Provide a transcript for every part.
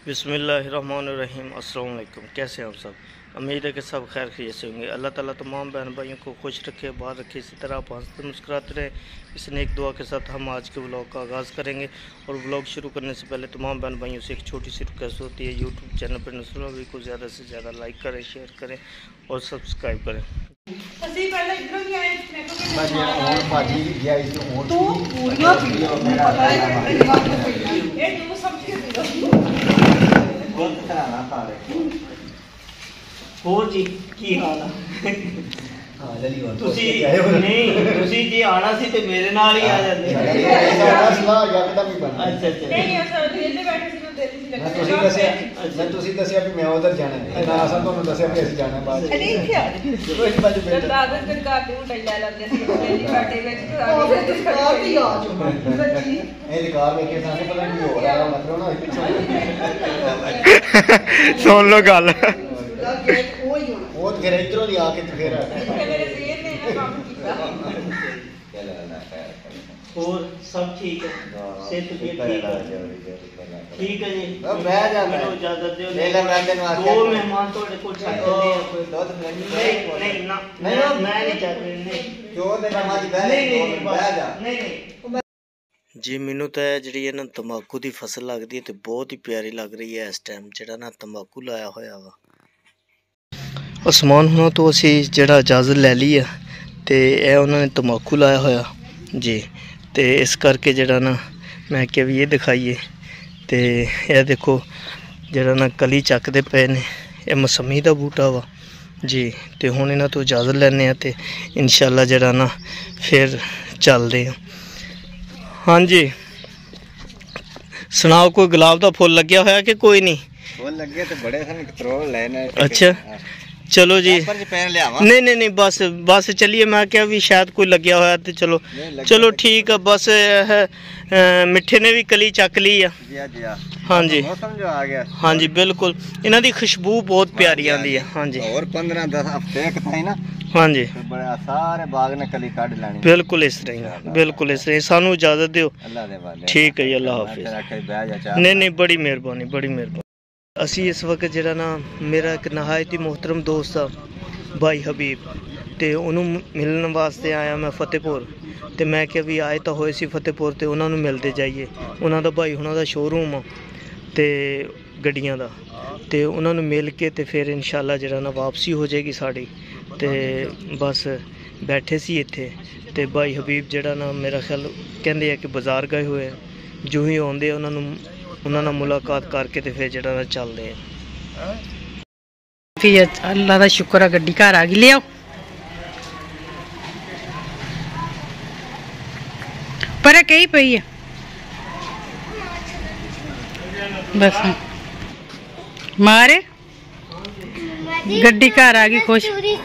बिस्मिल्लाहिर्रहमानिर्रहीम। अस्सलाम वालेकुम। कैसे हैं आप सब? उम्मीद है कि सब खैर खैरियत से होंगे। अल्लाह ताला तमाम बहन भाइयों को खुश रखे, बाहर रखे, इसी तरह आप हंसते मुस्कुराते रहें। इस नेक दुआ के साथ हम आज के व्लॉग का आगाज़ करेंगे। और व्लॉग शुरू करने से पहले तमाम बहन भाइयों से एक छोटी सी रिक्वेस्ट होती है, यूट्यूब चैनल पर नस्लों को ज़्यादा से ज़्यादा लाइक करें, शेयर करें और सब्सक्राइब करें। ਹੋਰ ਜੀ ਕੀ ਹਾਲ ਆ? ਤੁਸੀਂ ਨਹੀਂ ਜੀ ਆਣਾ ਸੀ ਤੇ ਮੇਰੇ ਨਾਲ ਹੀ ਆ ਜਾਂਦੇ। ਅੱਛਾ ਤੁਸੀਂ ਦੱਸਿਆ ਵੀ ਮੈਂ ਉਧਰ ਜਾਣਾ ਹੈ ਨਾ, ਅਸਾਂ ਤੁਹਾਨੂੰ ਦੱਸਿਆ ਵੀ ਅਸੀਂ ਜਾਣਾ ਬਾਅਦ ਇਹ ਕਾਰ ਵੇਖੇ ਸਾਨੂੰ ਪਤਾ ਨਹੀਂ ਹੋ ਰਿਹਾ ਮਤਲਬ ਨਾ ਸੁਣ ਲਓ ਗੱਲ। ਉਹ ਫਿਰ ਇਧਰੋਂ ਦੀ ਆ ਕੇ ਫਿਰ ਹੋਰ ਸਭ ਠੀਕ ਹੈ? ਸਿਹਤ ਵੀ ਠੀਕ ਹੈ? ਠੀਕ ਹੈ ਜੀ। ਮੈਂ ਜਾਣਾ ਮੈਨੂੰ ਇਜਾਜ਼ਤ ਦਿਓ। ਲੈ ਲੈ ਮੈਂ ਤੈਨੂੰ ਆਖਿਆ ਦੋ ਮਹਿਮਾਨ ਤੁਹਾਡੇ ਕੋਲ ਛੱਡ ਦਿੰਦੇ ਆ। ਕੋਈ ਦੁੱਧ ਨਹੀਂ ਨਾ ਮੈਂ ਨਹੀਂ ਚਾਹਤੇ। ਨਹੀਂ ਜੋ ਤੇ ਮਾਮਾ ਜੀ ਬਹਿ ਜਾ। ਨਹੀਂ जी मैनू तो जी ना तंबाकू की फसल लगती है तो बहुत ही प्यारी लग रही है। इस टाइम जरा ना तंबाकू लाया होया वा। उस्मान हुणा तो असी जरा इजाज़त लै ली है तो यह उन्होंने तंबाकू लाया होया जी। तो इस करके जरा ना मैं क्या भी ये दिखाइए तो यह देखो जरा ना कली चकते पे ने, यह मौसमी का बूटा वा जी। तो हुण इन्हां तो इजाज़त लैने तो इंशाअल्लाह जरा ना फिर चलते हैं। हाँ जी सुनाओ, कोई गुलाब का फुल लग्या होया कि कोई नहीं? फुल लगे तो बड़े सन कतरोल लेने। अच्छा चलो जी। नहीं बस बस चलिए। मैं क्या भी शायद कोई लग्या होया तो चलो चलो ठीक है। बस मिठे ने भी कली चक ली है। हाँ जी आ गया। हाँ जी बिल्कुल। इन्हां दी खुशबू बहुत प्यारी आती है। हाँ जी और 15-10 हफ्ते ना। हाँ जी सारे बाग ने कली काट लानी। बिल्कुल इस तरह बिल्कुल इस तरह। सानू इजाजत दिओ। ठीक है जी। अल्लाह हाफिज। नहीं बड़ी मेहरबानी बड़ी मेहरबानी। असी इस वक्त जरा ना मेरा एक नहायत ही मोहतरम दोस्त आ भाई हबीब तो उन्होंने मिलने वास्ते आया मैं फतेहपुर। तो मैं क्या भी आए तो होए सी फतेहपुर तो उन्होंने मिलते जाइए। उन्होंने भाई हुणा दा शोरूम आ तो गड्डियां दा तो उन्होंने मिल के तो फिर इंशाल्लाह जरा ना वापसी हो जाएगी साड़ी। तो बस बैठे सी इत्थे तो भाई हबीब जरा ना मेरा ख्याल कहते हैं कि बाजार गए हुए हैं। जो ही आते उन्होंने मुलाकात करके तो फिर जरा ना चलते हैं। अल्लाह का शुक्र है गड्डी घर आ गई। ले आओ पर कही पई है बस मारे गड्डी घर आ गई खुश।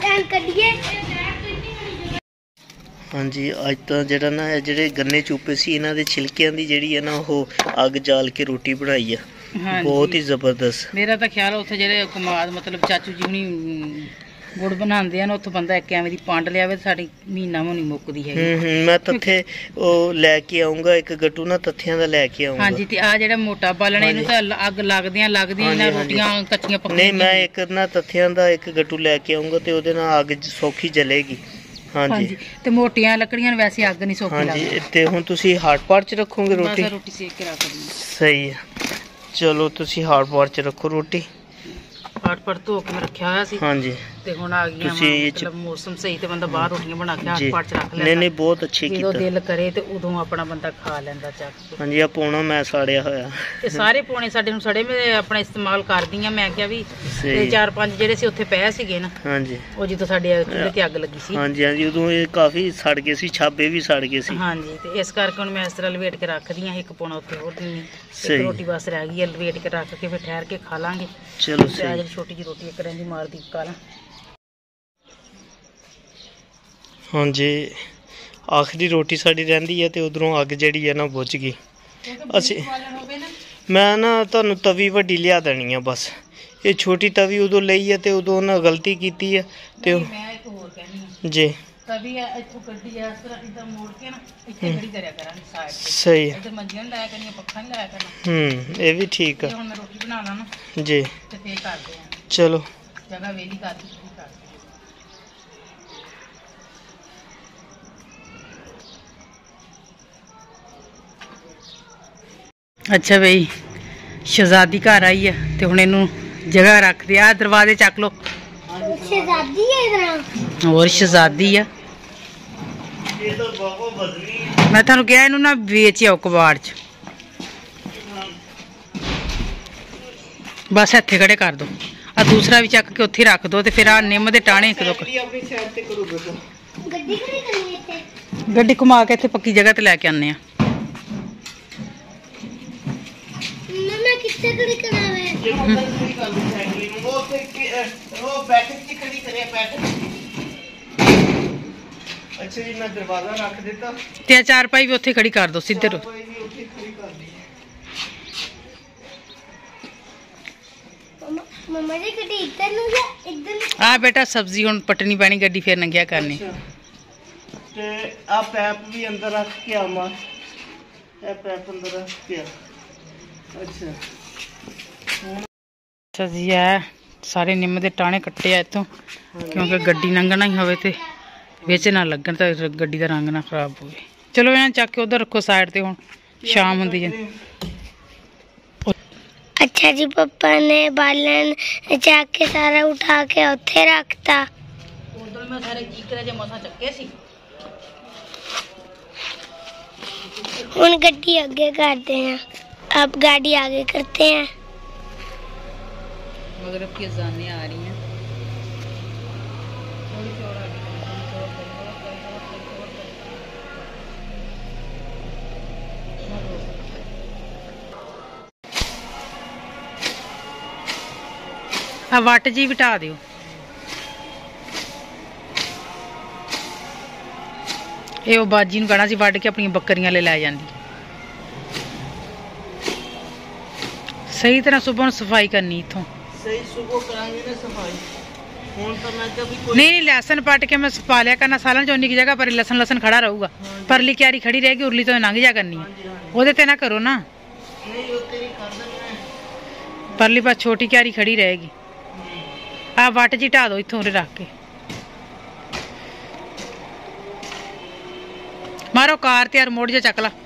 हाँ जी अज तो जरा ना जेडे गन्ने चूपे सी इन्हां दे छिलकियां दी जेड़ी है ना वो अग जाल के रोटी बनाई है। बहुत ही जबरदस्त। मेरा तो ख्याल उत्थे जेडे कमाद मतलब चाचू जी हुणी गुड़ बनाते हैं उत्थों बंदा एक एवं दी पंड लियावे साडी महीना होनी मुकदी है। मैं तथे ओ लेके आऊंगा एक गट्टू ना तथियां दा लेके आऊंगा। हां जी ते आ जेड़ा मोटा बालने इनु ते अग लगदियां ना रोटियां कच्चियां पक्कियां। नहीं मैं एक ना तथियां दा एक गट्टू लेके आऊंगा ते ओदे नाल अग सौखी जलेगी। हाँ जी ते मोटियां लकड़ियां वैसे अग नहीं सौखी लगदी। हाँ जी ते हुण तुसी हार्ड पार्ट च रखोगे रोटी? बस रोटी सेक के रख दी। सही है चलो तुसी हार्ड पार्ट च रखो रोटी। हार्ड पार्ट धो के मैं रखा हुआ सी। हाँ जी ते हुण आ गई मतलब मौसम सही ते बंदा बाहर रोटियां बना के हार्ड पार्ट च रख लेंदा। नहीं बहुत अच्छी कीता। ਜਦੋਂ दिल करे ते उदों अपना बंदा खा लेंदा ਚੱਕ के। हाँ जी आ पौना मैं साड़िया होया ते सारे पौने ਸਾਡੇ ਨੂੰ ਸੜੇ ਮੈਂ ਆਪਣਾ ਇਸਤੇਮਾਲ ਕਰਦੀ ਆ। ਮੈਂ ਕਿਹਾ ਵੀ ਤੇ 4-5 ਜਿਹੜੇ ਸੀ ਉੱਥੇ ਪਏ ਸੀਗੇ ਨਾ। हाँ जी ਉਹ ਜਦੋਂ ਸਾਡੇ ਚੁੱਲ੍ਹੇ ਤੇ ਅੱਗ ਲੱਗੀ ਸੀ। हाँ जी हाँ जी ਉਦੋਂ ਇਹ ਕਾਫੀ ਸੜ ਗਏ ਸੀ, ਛਾਬੇ ਵੀ ਸੜ ਗਏ ਸੀ। हाँ जी ਤੇ ਇਸ ਕਰਕੇ ਹੁਣ ਮੈਂ ਇਸ ਤਰ੍ਹਾਂ ਲਵੇਟ ਕੇ ਰੱਖਦੀ ਆ। ਇੱਕ ਪੌਣਾ ਉੱਥੇ ਹੋਰ ਦਿੰਨੀ ਇੱਕ ਰੋਟੀ ਬਸ ਰਹਿ ਗਈ ਹੈ ਲਵੇਟ ਕੇ ਰੱਖ ਕੇ ਫਿਰ ਠਹਿਰ ਕੇ ਖਾ ਲਾਂਗੇ। ਚਲੋ ਸਹੀ। छोटी जी रोटी एक रही मारदी काला। हाँ जी आखिरी रोटी साड़ी रही है तो उधरों अग जी है ना बुझ गई। असी मैं ना तुहानू तवी वड्डी लिया देनी है बस। ये छोटी तवी उदों लई है तो उदों उन्हें गलती की है तो जी तभी इत्थों गड्डी इस तरह इधर मोड़ के ना इत्थे खड़ी करया करांगे साइड ते। सही है। इधर मंजियां नहीं लाया करनी, पक्खा नहीं लाया करना। ये भी ठीक है। हुण मैं रोटी ਬਣਾ ਲਾ ਨਾ ਜੀ ਤੇ ਫੇਰ ਕਰਦੇ ਆ। ਚਲੋ ਜਗ੍ਹਾ ਵੇਲੀ ਕਰਦੀ ਕੀ ਕਰਦੇ। ਅੱਛਾ ਬਈ ਸ਼ਹਜ਼ਾਦੀ ਘਰ ਆਈ ਆ ਤੇ ਹੁਣ ਇਹਨੂੰ ਜਗ੍ਹਾ ਰੱਖਦੇ ਆ। ਦਰਵਾਜ਼ੇ ਚੱਕ ਲੋ। ਸ਼ਹਜ਼ਾਦੀ ਹੈ ਇਧਰ। ਹੋਰ ਸ਼ਹਜ਼ਾਦੀ ਆ। ਇਹ ਤਾਂ ਬਹੁਤ ਬਦਲੀ ਮੈਂ ਤੁਹਾਨੂੰ ਕਿਹਾ ਇਹਨੂੰ ਨਾ ਵੇਚ ਆਓ ਕਬਾੜ ਚ। ਬਸ ਇੱਥੇ ਖੜੇ ਕਰ ਦੋ। ਆ ਦੂਸਰਾ ਵੀ ਚੱਕ ਕੇ ਉੱਥੇ ਰੱਖ ਦੋ ਤੇ ਫਿਰ ਆ ਨਿੰਮ ਦੇ ਟਾਣੇ ਇੱਕ ਦੋ ਆਪਣੀ ਸਾਈਡ ਤੇ ਕਰੋ ਬੇਟਾ। ਗੱਡੀ ਖੜੀ ਕਰਨੀ ਇੱਥੇ। ਗੱਡੀ ਘੁਮਾ ਕੇ ਇੱਥੇ ਪੱਕੀ ਜਗ੍ਹਾ ਤੇ ਲੈ ਕੇ ਆਨੇ ਆ। ਮਮਾ ਕਿੱਥੇ ਖੜੀ ਕਰਾਵੇ? ਜੇ ਮੋਟਰ ਖੜੀ ਕਰ ਦੋ ਸਾਈਕਲ ਨੂੰ ਉਹ ਤੇ ਉਹ ਬੈਕ ਚ ਖੜੀ ਕਰਿਆ ਪੈਕ। ਅੱਛਾ ਜੀ ਮੈਂ ਦਰਵਾਜ਼ਾ ਰੱਖ ਦਿੱਤਾ ਤੇ ਆ ਚਾਰ ਪਾਈ ਵੀ ਉੱਥੇ ਖੜੀ ਕਰ ਦੋ ਸਿੱਧੇ ਰੋ। ਕੋਈ ਵੀ ਉੱਥੇ ਖੜੀ ਕਰ ਲਈ ਮਮਾ ਜੀ ਗੱਡੀ ਇੱਧਰ ਨੂੰ ਜਾਂ ਇੱਧਰ ਨੂੰ? ਆ ਬੇਟਾ ਸਬਜ਼ੀ ਹੁਣ ਪਟਣੀ ਪੈਣੀ ਗੱਡੀ ਫੇਰ ਨੰਗਿਆ ਕਰਨੀ। ਤੇ ਆ ਪੈਪ ਵੀ ਅੰਦਰ ਰੱਖ ਕੇ ਆਵਾਂ। ਇਹ ਪੈਪ ਅੰਦਰ ਰੱਖ ਕੇ ਆ। ਅੱਛਾ ਅੱਛਾ ਜੀ ਆ ਸਾਰੇ ਨਿੰਮ ਦੇ ਟਾਣੇ ਕੱਟੇ ਆ ਇੱਥੋਂ ਕਿਉਂਕਿ ਗੱਡੀ ਲੰਘਣਾ ਹੀ ਹੋਵੇ ਤੇ ਵਿੱਚ ਨਾ ਲੱਗਣ ਤਾਂ ਗੱਡੀ ਦਾ ਰੰਗ ਨਾ ਖਰਾਬ ਹੋਵੇ। ਚਲੋ ਇਹਨਾਂ ਚੱਕ ਕੇ ਉਧਰ ਰੱਖੋ ਸਾਈਡ ਤੇ। ਹੁਣ ਸ਼ਾਮ ਹੁੰਦੀ ਹੈ। अच्छा जी पापा ने बालन ਚੱਕ ਕੇ ਸਾਰਾ ਉਠਾ ਕੇ ਉੱਥੇ ਰੱਖਤਾ। ਉਧਰ ਮੈਂ ਸਾਰੇ ਕੀਕਰੇ ਜੇ ਮਸਾਂ ਚੱਕੇ ਸੀ। ਹੁਣ ਗੱਡੀ आगे करते हैं। अब गाड़ी आगे करते हैं। मगरब की अजानें आ रही हैं। ਆ ਵੱਟ ਜੀ ਵਟਾ ਦਿਓ। ਇਹ ਉਹ ਬਾਜੀ ਨੂੰ ਕਹਿਣਾ ਸੀ ਵੱਢ ਕੇ ਆਪਣੀਆਂ ਬੱਕਰੀਆਂ ਲੈ ਜਾਂਦੀ। ਸਹੀ ਤਰ੍ਹਾਂ ਸੁਬਹ ਨੂੰ ਸਫਾਈ ਕਰਨੀ ਇੱਥੋਂ। ਸਹੀ ਸੁਬਹ ਕਰਾਂਗੇ ਨਾ ਸਫਾਈ। ਹੁਣ ਤਾਂ ਮੈਂ ਤਾਂ ਵੀ ਕੋਈ ਨਹੀਂ ਲਸਣ ਪੱਟ ਕੇ ਮੈਂ ਪਾ ਲਿਆ ਕਰਨਾ ਸਾਲਾਂ ਚ ਉਨੀ ਕੀ ਜਗ੍ਹਾ ਪਰ ਲਸਣ ਖੜਾ ਰਹੂਗਾ। ਪਰਲੀ ਕਿਆਰੀ ਖੜੀ ਰਹੇਗੀ ਉਰਲੀ ਤੋਂ ਲੰਘ ਜਾ ਕਰਨੀ। ਉਹਦੇ ਤੇ ਨਾ ਕਰੋ ਨਾ। ਨਹੀਂ ਉੱਤੇ ਵੀ ਕਰ ਦਿੰਦੇ। ਪਰਲੀ ਪਾਸ ਛੋਟੀ ਕਿਆਰੀ ਖੜੀ ਰਹੇਗੀ। ਆ ਵੱਟ ਜੀ ਢਾ ਦੋ ਇੱਥੋਂ ਉਰੇ ਰੱਖ ਕੇ। ਮਾਰੋ ਕਾਰ ਤੇ ਯਾਰ ਮੋੜ ਜਾ ਚੱਕ ਲਾ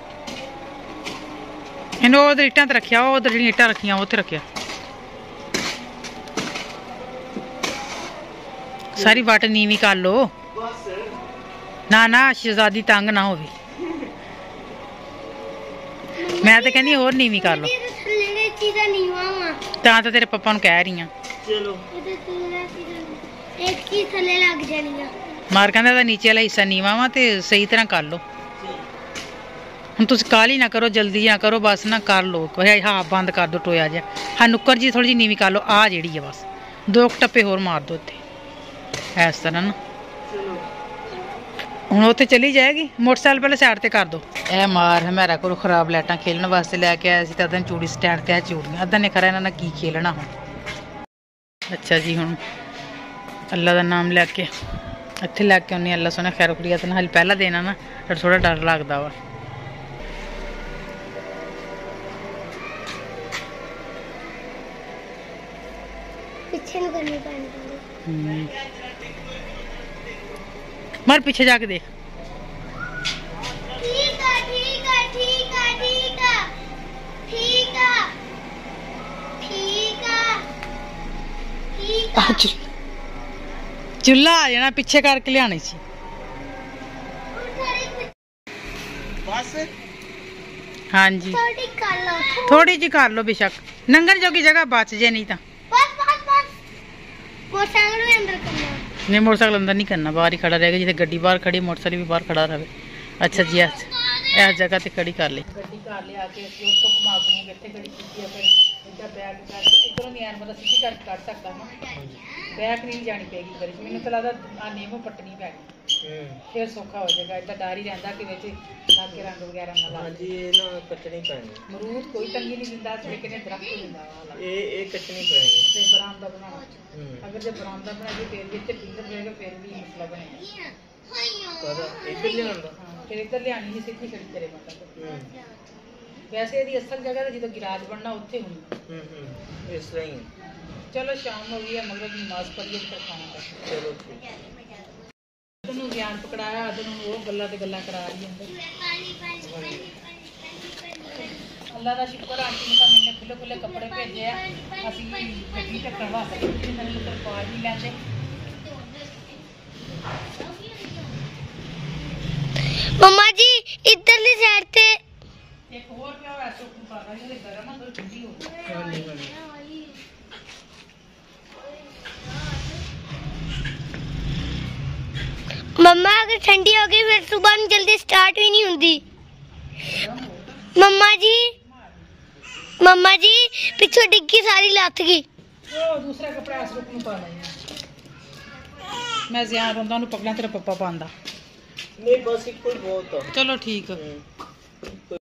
ਇਹਨੂੰ। ਉਧਰ ਇੱਟਾਂ ਤੇ ਰੱਖਿਆ। ਉਹ ਉਧਰ ਜਿਹੜੀਆਂ ਇੱਟਾਂ ਰੱਖੀਆਂ ਉੱਥੇ ਰੱਖਿਆ। ਸਾਰੀ ਵੱਟ ਨੀਵੀਂ ਕਰ ਲੋ। ਬਸ ਨਾ ਨਾ ਸ਼ਹਜ਼ਾਦੀ ਤੰਗ ਨਾ ਹੋਵੇ। ਮੈਂ ਤਾਂ ਕਹਿੰਦੀ ਹੋਰ ਨੀਵੀਂ ਕਰ ਲੋ। ਥੱਲੇ ਚੀਜ਼ਾਂ ਨੀਵਾਂ ਵਾ। ਤਾਂ ਤੇਰੇ ਪਾਪਾ ਨੂੰ ਕਹਿ ਰਹੀ ਆ। ਚਲੋ ਇੱਕ ਚੀਜ਼ ਥੱਲੇ ਲੱਗ ਜਾਣੀ ਆ। ਮਾਰ ਕਹਿੰਦਾ ਇਹਦਾ ਨੀਚੇ ਵਾਲਾ ਹਿੱਸਾ ਨੀਵਾਂ ਵਾ ਤੇ ਸਹੀ ਤਰ੍ਹਾਂ ਕਰ ਲੋ। ਹੁਣ ਤੁਸੀਂ ਕਾਹਲੀ ਨਾ ਕਰੋ ਜਲਦੀ ਨਾ ਕਰੋ ਬਸ ਨਾ ਕਰ ਲੋ। ਹਾਂ ਬੰਦ ਕਰ ਦੋ ਟੋਇਆ ਜਿਹਾ। ਹਾਂ ਨੁੱਕਰ ਜੀ ਥੋੜੀ ਜਿਹੀ ਨੀਵੀਂ ਕਰ ਲੋ। ਆ ਜਿਹੜੀ ਆ ਬਸ 2 ਟੱਪੇ ਹੋਰ ਮਾਰ ਦੋ ਉੱਥੇ ਇਸ ਤਰ੍ਹਾਂ ਨਾ। ਹੁਣ ਉੱਥੇ ਚਲੀ ਜਾਏਗੀ। ਮੋਟਰਸਾਈਕਲ ਪਹਿਲਾਂ ਸਾਈਡ ਤੇ ਕਰ ਦੋ। ਇਹ ਮਾਰ ਹਮਾਰਾ ਕੋਲ ਖਰਾਬ ਲਾਈਟਾਂ ਖੇਲਣ ਵਾਸਤੇ ਲੈ ਕੇ ਆਇਆ ਸੀ ਤਾਂ ਅੱਧਾ ਚੂੜੀ ਸਟੈਂਡ ਤੇ ਆ ਚੂੜੀਆਂ ਅੱਧਾ ਨੇ ਖਰਾ ਇਹਨਾਂ ਨਾਲ ਕੀ ਖੇਲਣਾ ਹੁਣ। ਅੱਛਾ ਜੀ ਹੁਣ ਅੱਲਾ ਦਾ ਨਾਮ ਲੈ ਕੇ ਇੱਥੇ ਲੈ ਕੇ ਆਉਣੀ। ਅੱਲਾ ਸੋਹਣਾ ਖੈਰ ਖੁਰੀਅਤ ਨਾਲ। ਹਾਲੇ ਪਹਿਲਾਂ ਦੇਣਾ ਨਾ ਥੋੜਾ ਡਰ ਲੱਗਦਾ ਵਾ। ਪਿੱਛੇ ਨੂੰ ਕਰਨੀ ਪੈਣੀ। ਮਾਰ ਪਿੱਛੇ ਜਾ ਕੇ ਦੇਖ। ਠੀਕ ਆ ਠੀਕ ਆ ਠੀਕ ਆ ਠੀਕ ਆ ਠੀਕ ਆ ਠੀਕ ਆ ਠੀਕ ਆ। ਚੁੱਲਾ ਆ ਜਾਣਾ ਪਿੱਛੇ ਕਰਕੇ ਲਿਆਣੀ ਸੀ। ਬਸ ਹਾਂਜੀ ਥੋੜੀ ਕਰ ਲਓ। ਥੋੜੀ ਜਿਹੀ ਕਰ ਲਓ ਬੇਸ਼ੱਕ ਨੰਗਣ ਜੋਗੀ ਜਗ੍ਹਾ ਬਚ ਜੇ ਨਹੀਂ ਤਾਂ। ਬਸ ਬਸ ਬਸ ਮੋਟਰਸਾਈਕਲ ਵੀ ਅੰਦਰ ਕਰਨਾ। ਨਹੀਂ ਮੋਟਰਸਾਈਕਲ ਅੰਦਰ ਨਹੀਂ ਕਰਨਾ ਬਾਹਰ ਹੀ ਖੜਾ ਰਹੇਗਾ। ਜਿੱਥੇ ਗੱਡੀ ਬਾਹਰ ਖੜੀ ਮੋਟਰਸਾਈਕਲ ਵੀ ਬਾਹਰ ਖੜਾ ਰਹੇ। ਅੱਛਾ ਜੀ ਇਸ ਜਗ੍ਹਾ ਤੇ ਖੜੀ ਕਰ ਲਈ। ਗੱਡੀ ਘਰ ਲਿਆ ਕੇ ਅਸੀਂ ਉੱਥੋਂ ਘੁਮਾ ਕੇ ਇੱਥੇ ਖੜੀ ਕੀਤੀ ਆ। ਫਿਰ ਇੱਦਾਂ ਬੈਗ ਕਰਕੇ ਇੱਧਰੋਂ ਨਹੀਂ ਆਣ ਮਤਲਬ ਸਿੱਧੀ ਕਰਕੇ ਕੱਢ ਸਕਦਾ ਨਾ। ਬੈਗ ਨਹੀਂ ਜਾਣੀ ਪੈਗੀ ਕਰੀ। ਮੈਨੂੰ ਤਾਂ ਲੱਗਦਾ ਆ ਨੇਮੋ ਪੱਟਣੀ ਪੈ ਗਈ ਫਿਰ ਸੌਖਾ ਹੋ ਜਾਏਗਾ। ਇੱਦਾਂ ਡਰ ਹੀ ਰਹਿੰਦਾ ਕਿ ਵਿੱਚ ਲਾਗੇ ਰੰਗ ਵਗੈਰਾ ਨਾ ਲਾ। ਹਾਂਜੀ ਇਹ ਨਾ ਕੱਟਣੀ ਪੈਣੀ। ਮਰੂਦ ਕੋਈ ਤੰਗੀ ਨਹੀਂ ਦਿੰਦਾ ਲੇਕਿਨ ਦਰਖਤ ਦਿੰਦਾ ਵਾ। ਇਹ ਕੱਟਣੀ ਪੈਣੀ ਤੇ ਬਰਾਮਦਾ ਬਣਾਉਣਾ। ਅਗਰ ਜੇ ਬਰਾਮਦਾ ਬਣਾਈਏ ਫਿਰ ਵੀ ਇੱਥੇ ਪਿੰਡ ਰਹੇਗਾ ਫਿਰ ਵੀ ਮਸਲਾ ਬਣੇਗਾ। ਪਤਾ ਇੱਧਰ ਲਿਆਉਂਦਾ। ਫਿਰ ਇੱਧਰ ਲਿਆਣੀ ਨਹੀਂ ਸਿੱਧੀ ਖੜੀ ਕਰੇ ਮਤਲਬ। ਵੈਸੇ ਇਹਦੀ ਅਸਲ ਜਗ੍ਹਾ ਤੇ ਜਦੋਂ ਗਿਰਾਜ ਬਣਨਾ ਉੱਥੇ ਹੁੰਦਾ। ਇਸ ਤਰ੍ਹਾਂ ਹੀ ਚਲੋ ਸ਼ਾਮ ਹੋ ਗਈ ਹੈ, ਮਗਰ ਨਮਾਜ਼ ਪੜ੍ਹੀਏ ਤੇ ਖਾਣਾ ਖਾ। ਚਲੋ ਠੀਕ। ਨੂੰ ਗਿਆਨ ਪਕੜਾਇਆ, ਅਦਰ ਨੂੰ ਉਹ ਗੱਲਾਂ ਤੇ ਗੱਲਾਂ ਕਰਾ ਰਹੀ ਅੰਦਰ। ਅੱਲਾ ਦਾ ਸ਼ੁਕਰ, ਆਂਟੀ ਨੂੰ ਤਾਂ ਮੈਨੇ ਖੁੱਲੇ ਖੁੱਲੇ ਕੱਪੜੇ ਭੇਜੇ ਆ। ਅਸੀਂ ਗੱਡੀ ਢੱਕਣ ਵਾਸਤੇ ਨਵੀਂ ਤਰਪਾਲ ਨਹੀਂ ਲੈਂਦੇ। मम्मा जी इधरली साइड ते ਇੱਕ ਹੋਰ ਪਿਆ ਹੋਇਆ ਸੁੱਕ ਨੂੰ ਪਾਣਾ, ਜਿਹੜੇ ਗਰਮ ਆ ਥੋੜੀ ਠੰਡੀ ਹੋ ਗਈ। मम्मा अगर ठंडी हो गई फिर सुबह में जल्दी स्टार्ट भी नहीं होती। मम्मा जी पिछो डिग्गी सारी लथ गई। ਉਹ ਦੂਸਰਾ ਕੱਪੜਾ ਇਸ ਰੁਕ ਨੂੰ ਪਾ ਲੈਣਾ। ਮੈਂ ਜ਼ਿਆਨ ਰੋਂਦਾ ਉਹਨੂੰ ਪਕੜਾਂ, ਤੇਰਾ ਪੱਪਾ ਪਾਉਂਦਾ। ਨਹੀਂ ਬਸ ਇੱਕੋ ਹੀ ਬਹੁਤ ਆ। ਚਲੋ ਠੀਕ ਆ।